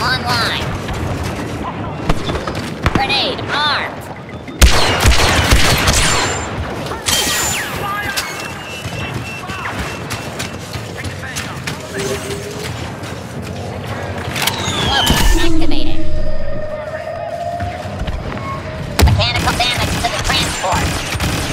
online. Grenade armed. Activated. Mechanical damage to the transport.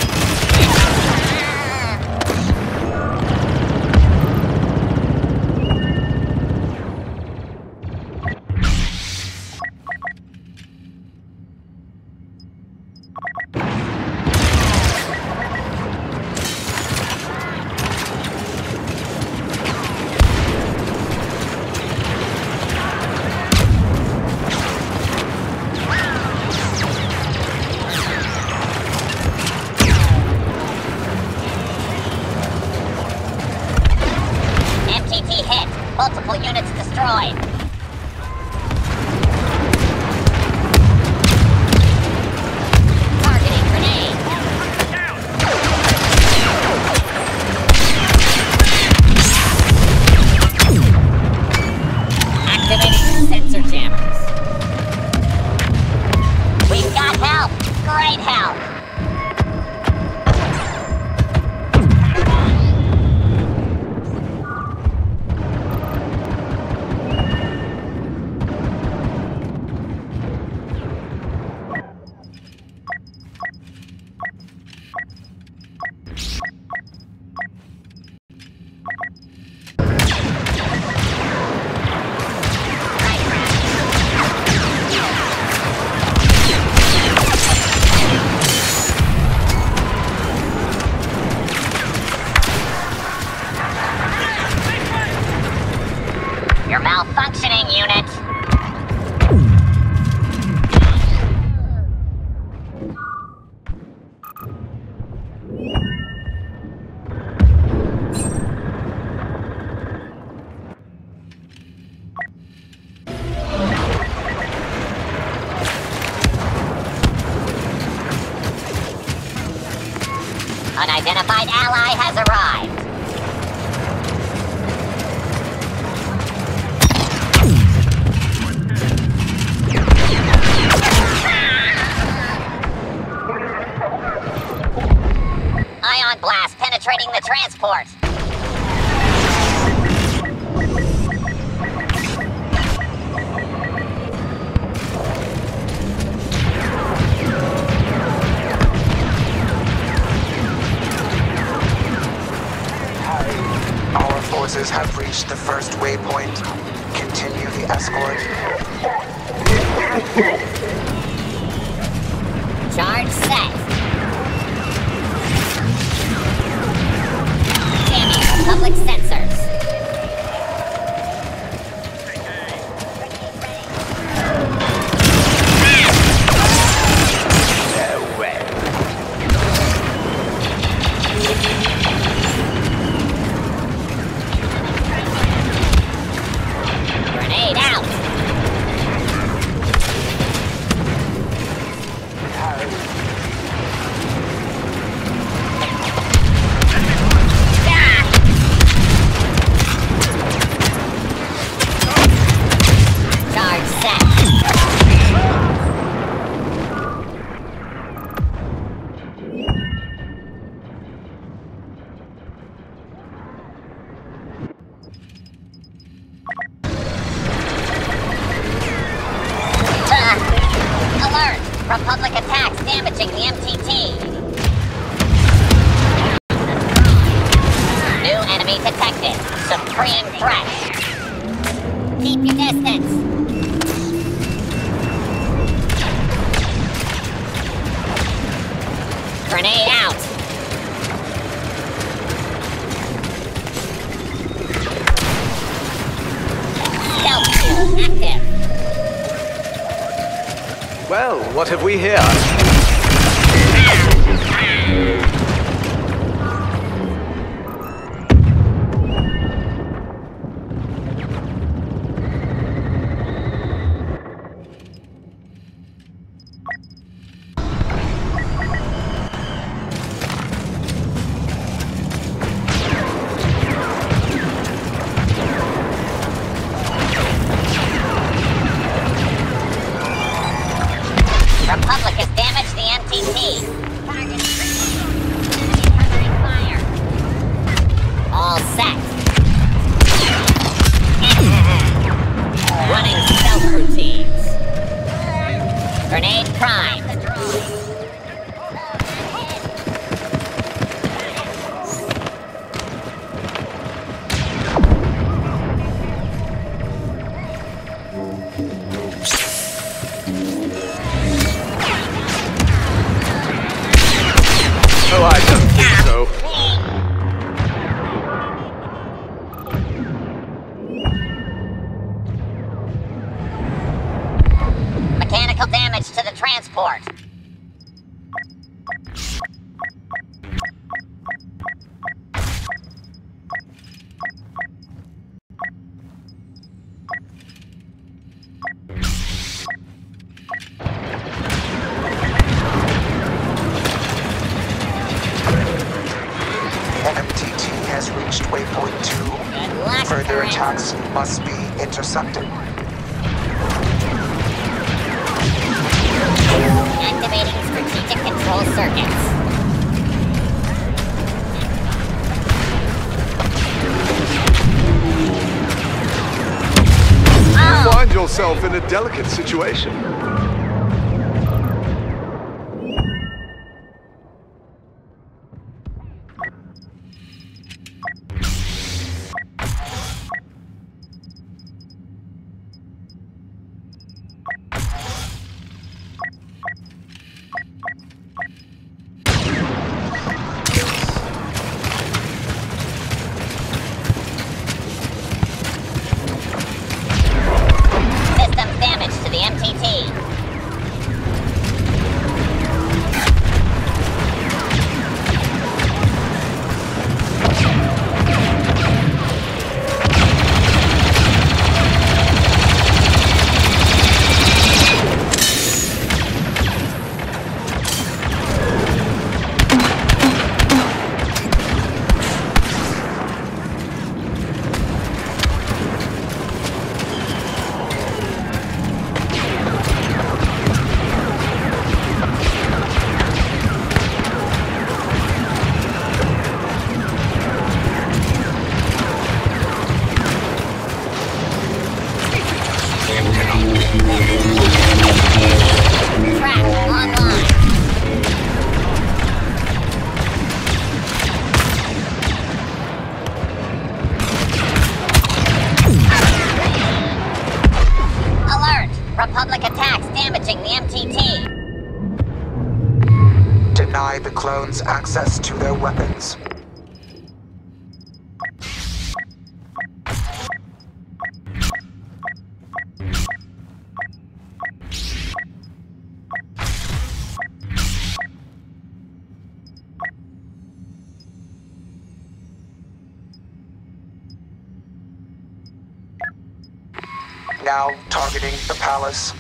MTT hit. Multiple units destroyed. Targeting grenade. Activating sensor jammers. We've got help. Great help. You're malfunctioning, unit. Unidentified ally has arrived. Ion blast penetrating the transport. Our forces have reached the first waypoint. Continue the escort. Charge set. Jamming public sensors. Grenade out. Charge set. Alert! Republic attacks damaging the MTT. New enemy detected. Supreme threat. Keep your distance. Grenade out. Stealth shield active. Well, what have we here? Critical damage to the transport. MTT has reached waypoint 2. Good luck, Further friend. attacks must be intercepted. Activating strategic control circuits. You find yourself in a delicate situation. Systems damage to the MTT. Track online. Alert! Republic attacks damaging the MTT. Deny the clones access to their weapons. Now targeting the palace.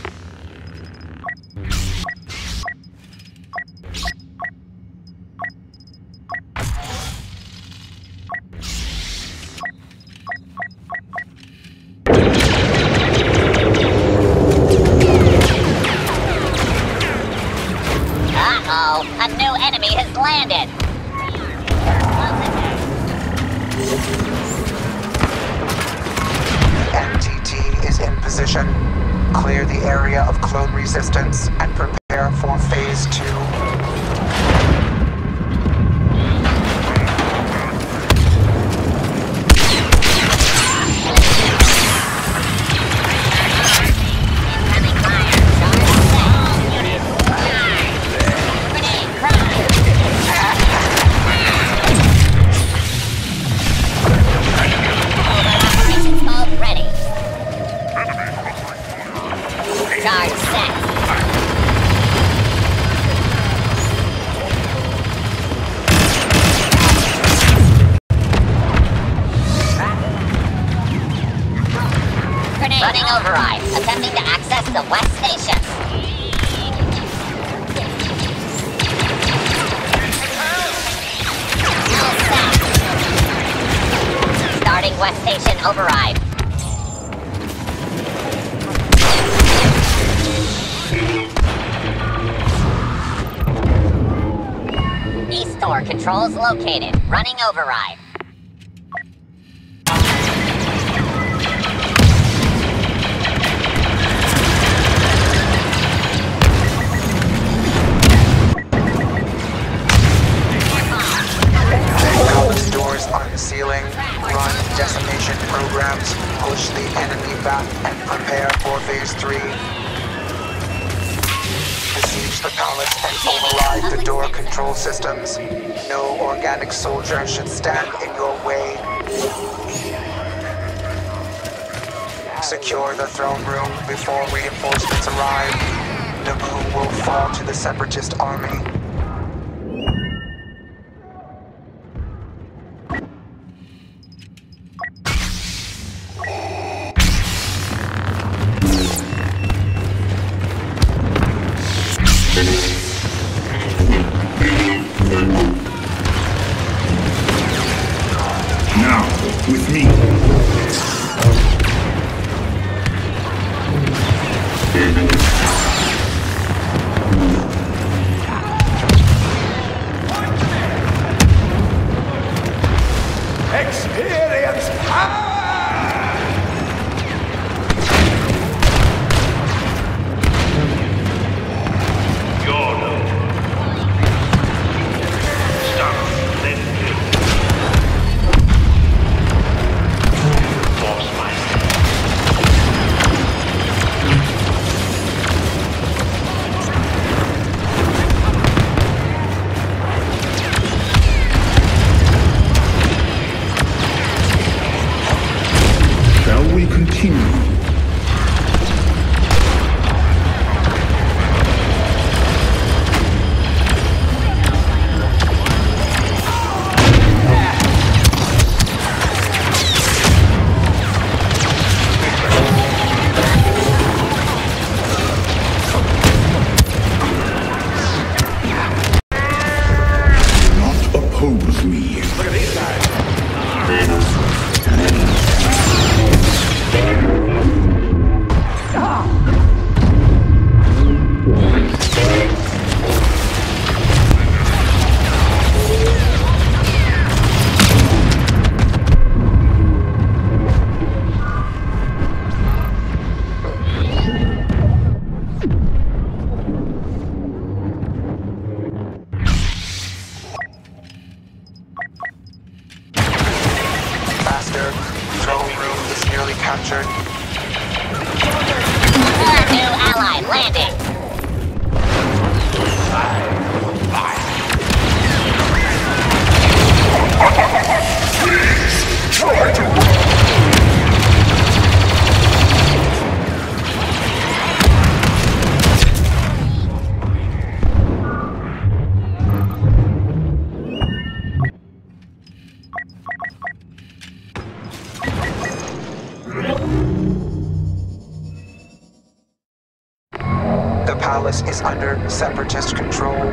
Uh-oh, a new enemy has landed. MTT is in position. Clear the area of clone resistance and prepare for phase 2. Incoming fire. Charge set. Grenade prime. Operations mode ready. Charge set. Grenade running override. Attempting to access the West Station. All set. Starting West Station override. East door controls located. Running override. Palace doors unsealing. Run decimation programs. Push the enemy back and prepare for phase 3. Besiege the palace and override the door control systems. No organic soldier should stand in your way. Secure the throne room before reinforcements arrive. will fall to the Separatist army. Now, with me. Experience power! Jordan. Stop. Then kill. Force myself. Shall we continue? Not oppose me. Look at these guys. Faster. Throne room is nearly captured. New ally landing. The palace is under Separatist control.